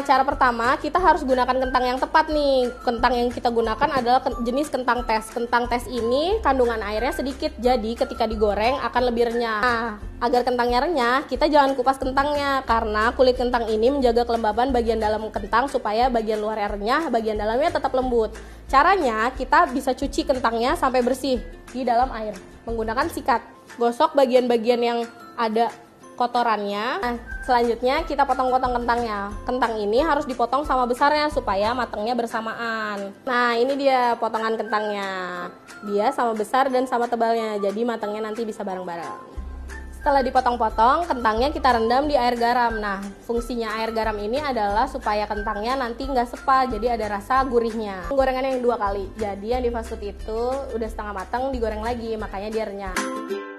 Nah, cara pertama kita harus gunakan kentang yang tepat nih. Kentang yang kita gunakan adalah jenis kentang tes. Kentang tes ini kandungan airnya sedikit, jadi ketika digoreng akan lebih renyah. Nah, agar kentangnya renyah, kita jangan kupas kentangnya karena kulit kentang ini menjaga kelembaban bagian dalam kentang supaya bagian luarnya renyah, bagian dalamnya tetap lembut. Caranya, kita bisa cuci kentangnya sampai bersih di dalam air menggunakan sikat. Gosok bagian-bagian yang ada kotorannya. Nah, selanjutnya kita potong-potong kentangnya. Kentang ini harus dipotong sama besarnya supaya matangnya bersamaan. Nah, ini dia potongan kentangnya. Dia sama besar dan sama tebalnya, jadi matangnya nanti bisa bareng-bareng. Setelah dipotong-potong, kentangnya kita rendam di air garam. Nah, fungsinya air garam ini adalah supaya kentangnya nanti nggak sepal, jadi ada rasa gurihnya. Penggorengan yang 2 kali. Jadi yang di fast food itu udah setengah matang digoreng lagi, makanya dia renyah.